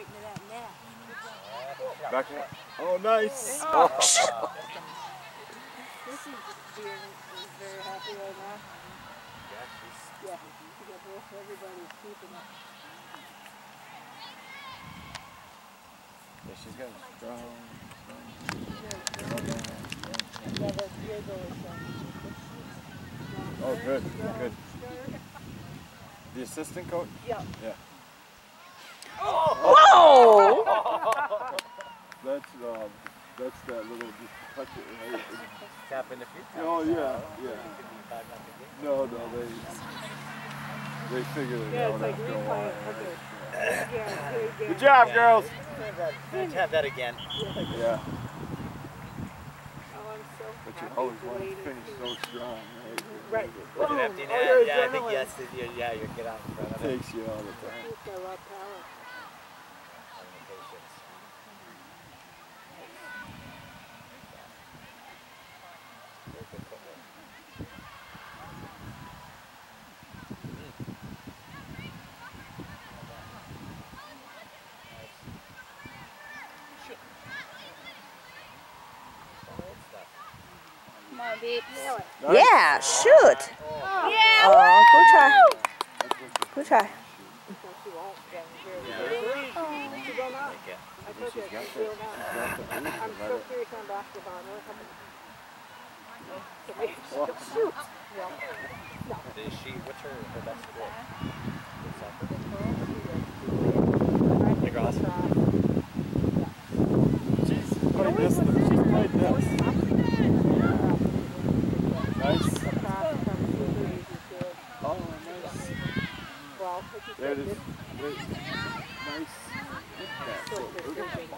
right into that net. Back up. Oh, nice. Oh. Oh. This is very happy right now. Yeah, everybody's keeping it. Yeah, she's got a strong. Yeah, that's Diego is Oh, good, good. The assistant coach? Yeah. Yeah. Whoa! That's that little just touch it, right? Tap in a few times. Oh yeah, yeah. No, they figured it out it's like after a replay. while. Okay. Right? Yeah. Good job, girls. Have that again. Yeah. Oh, I'm so But happy you always the want to ladies finish do. so strong, right? Right. With an empty net. Oh, Yeah, I think adrenaline. yes. Yeah, you get out in front of it. Takes you all the time. It's got a lot of power. Come on, babe. Nice. Yeah, shoot. Yeah. Oh, good try. Good try. She won't. She will not. I told you, she will not. I'm so serious on basketball. Shoot. Is she? What's her best sport? Lacrosse. She's played this. She's played this. Nice. Oh, nice. There it is. Nice. Look at that.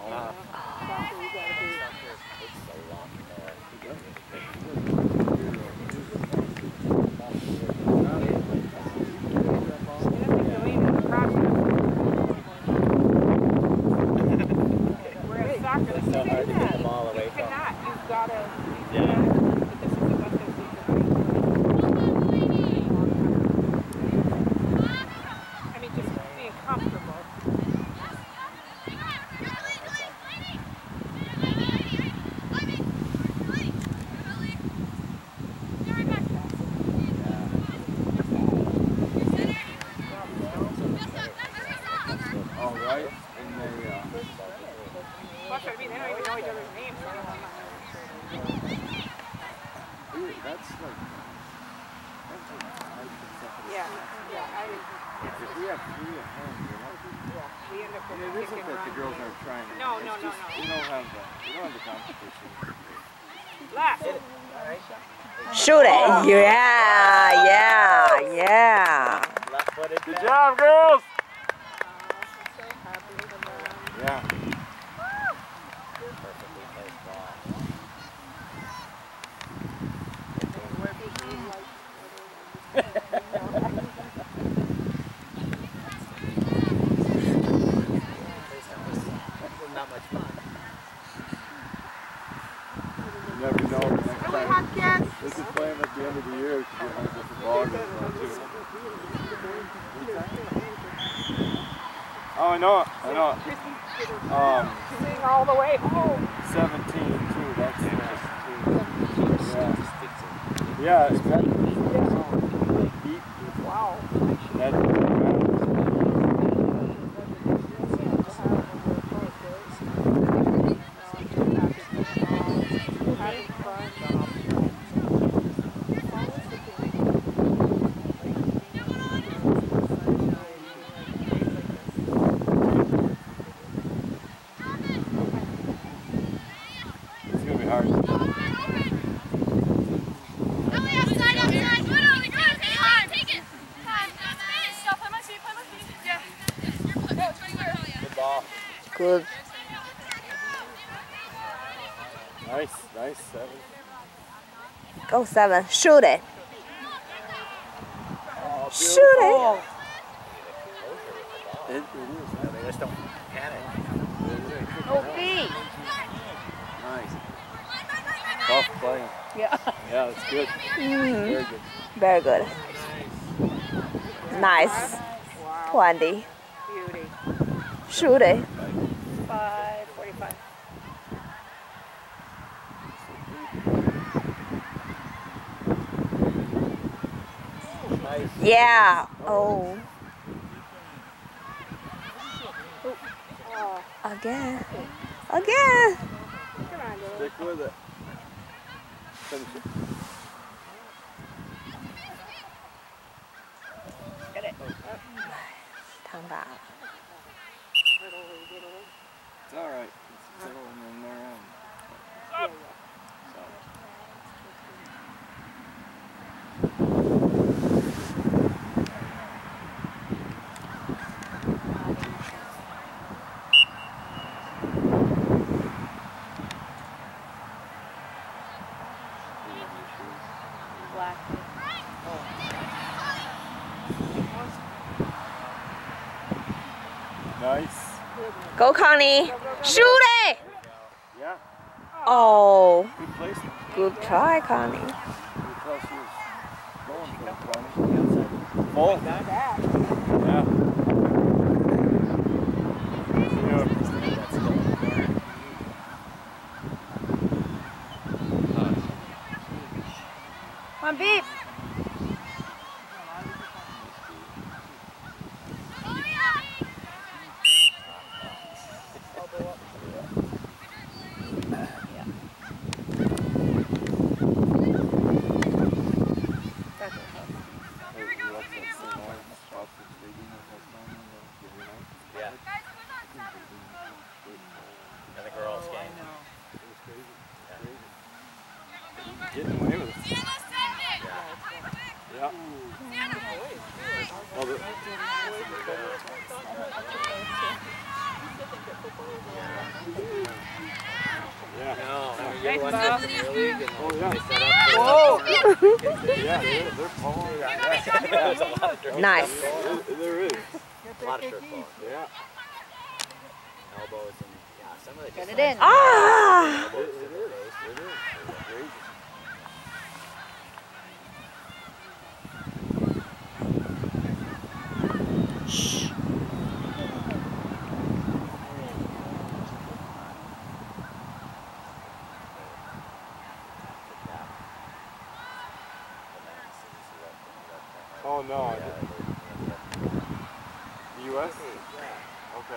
If we have 3 at home, we end up it isn't that the girls aren't trying. No. We don't have the competition. Left. Shoot it. Yeah. Good job, girls. Yeah. Not much fun. You never know. Next time, they can play them at the end of the year. Oh, I know. Sing all the way home. 17 too. That's interesting. Yeah, exactly. Wow. It's gonna be hard. Good. Nice, 7. Go 7. Shoot it. Oh, Shoot it. It is. They just don't panic. B. Nice. Tough playing. Yeah. Yeah, that's good. Very good. Very good. Nice. Wow. 20. Beauty. Shoot it. 5:45. Nice. Yeah. Oh. Oh, Again. Again. come on, Lily. Stick with it. Finish it. Get it. Thằng bạn. It's all right. It's still in there. Black. Nice. Go, Connie. Shoot it. Yeah. Oh. Good placement. Good try, Connie. You could tell she was going for it, Connie. Full. That. Yeah. Come on, beep. Yeah. And the girls game. Getting away with it. Yeah. Well, yeah. No, you ever watch the league and Oh, yeah. they set up Whoa. Yeah, they're pulling. There's a lot of dirt Nice. stuff going There is. on. A lot of dirt falling. Yeah. Elbows and yeah, some of it Get just it in. Ah. elbows to the face. It is. It's crazy. Shh. Oh no. The U.S. Okay.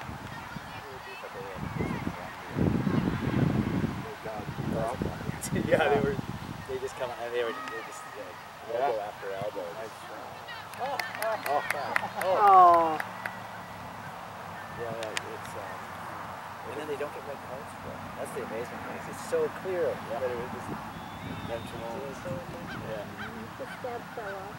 Yeah, they just come and they just elbow after elbow. Oh. Yeah, it's and then they don't get red cards for it. That's the amazing thing. It's so clear that it was just intentional. Yeah. The step fell off.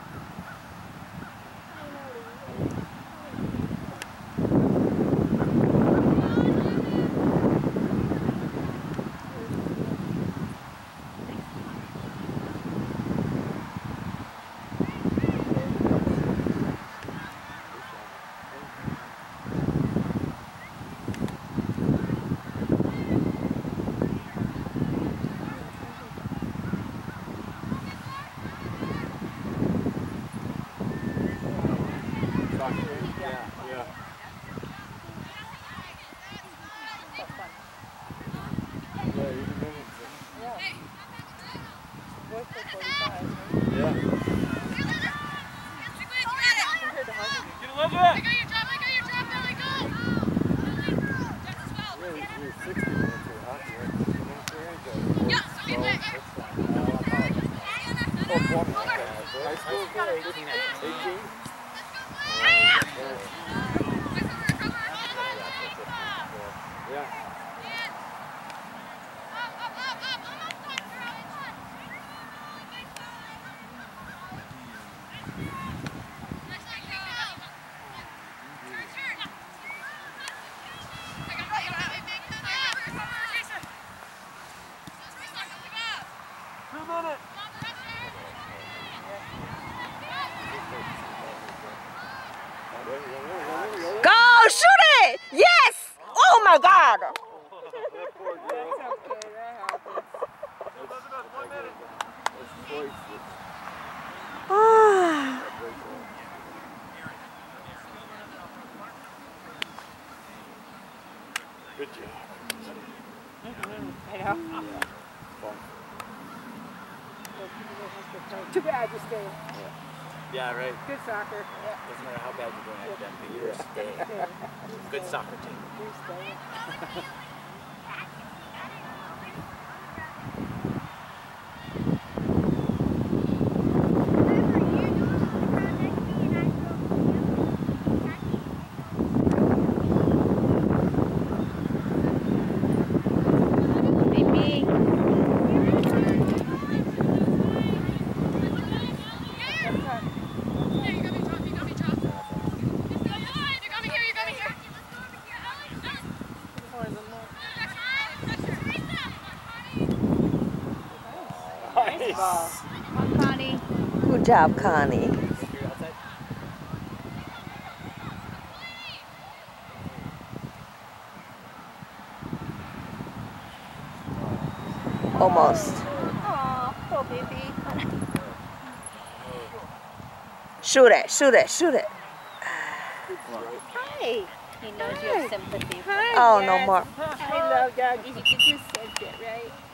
Yeah. High school? 18? Yeah. Go, shoot it! Yes! Oh my God! Ah. Good job. I know. Too bad you stayed. Yeah, right. Good soccer. Doesn't matter how bad you're doing at them, but you're staying. Good soccer team. You're staying. Nice. Come on, Connie. Good job, Connie. Almost. Aw, poor baby. Shoot it, shoot it, shoot it. Hi. He knows you have sympathy. Oh, no more. I love doggies. You could just sense it, right?